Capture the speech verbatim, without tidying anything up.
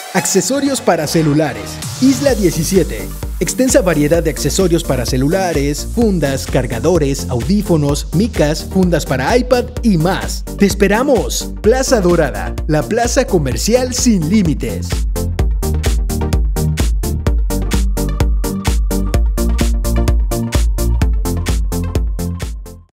Accesorios para celulares. Isla diecisiete. Extensa variedad de accesorios para celulares, fundas, cargadores, audífonos, micas, fundas para iPad y más. ¡Te esperamos! Plaza Dorada, la plaza comercial sin límites.